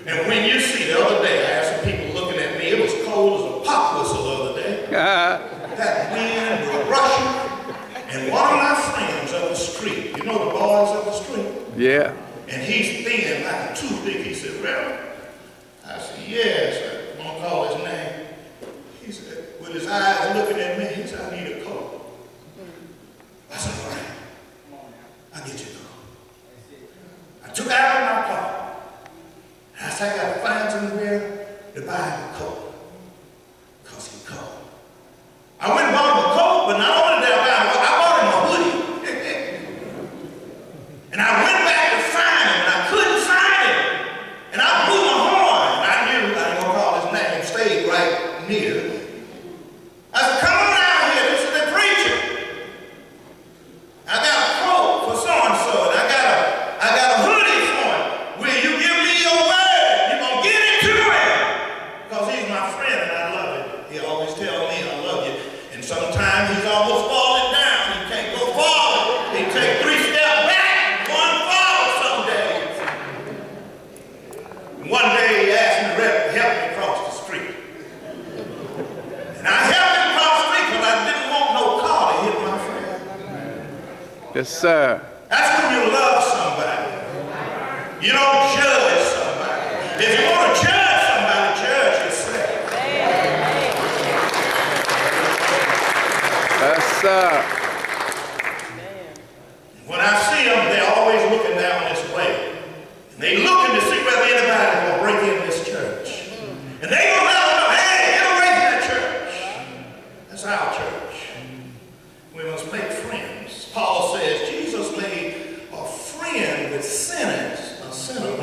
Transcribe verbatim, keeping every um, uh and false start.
And when you see, the other day, I had some people looking at me. It was cold as a pop whistle the other day. That wind was rushing. And one of my friends up the street, you know the boys up the street? Yeah. And he's thin like a toothpick. He said, Reverend. I said, yes. I won't call his name. He said, with his eyes looking at me, he said, I need a coat. I said, all right. I'll get you a coat. I took it out of my pocket. I said, I got to find somewhere to buy him a coat. Because he's cold. I went and bought him a coat, but not only did I buy him a coat, I bought him a hoodie. And I went back to find him, and I couldn't find him. And I blew my horn. And I knew, I ain't gonna call his name, stayed right near. I said, come on out here, this is the preacher. I got a coat for so-and-so, and I got a, I got a hoodie for him. Will you give me your word? You're gonna give it to him. Because he's my friend, and I love him. He always tells me I love you. And sometimes he's almost falling down. He can't go forward. He take three steps back, one forward some days. One day he asked me to help me cross the street. And I helped him cross the street because I didn't want no car to hit my friend. Yes, sir. That's when you love somebody. You don't judge somebody. If you want to judge somebody, judge yourself. Yes, sir. When I see them, they're always looking down this way. And they looking to see whether anybody will break in this church. And they gonna let them know, hey, get away from that church. That's our church. We must make friends. Paul says Jesus made a friend with sinners, a sinner